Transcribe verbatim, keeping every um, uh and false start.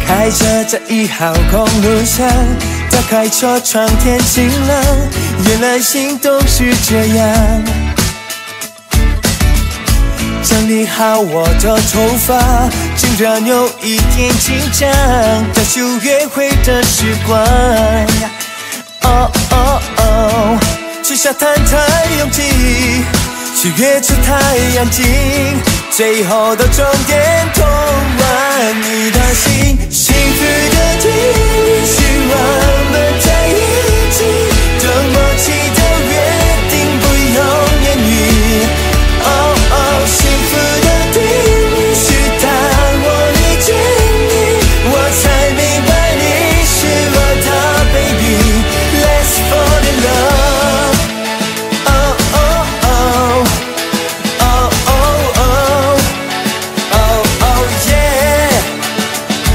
开着这一号公路上，打开车窗，天晴朗，原来心动是这样。整理好我的头发，竟然有一点紧张，倒数约会的时光。哦哦哦，去沙滩太拥挤，去月球太安静，最后的终点通往你的心。